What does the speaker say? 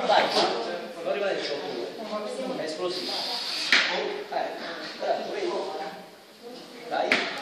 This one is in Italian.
Vai, non rimane sciolto. È esplosivo. Bravo, vedi? Dai.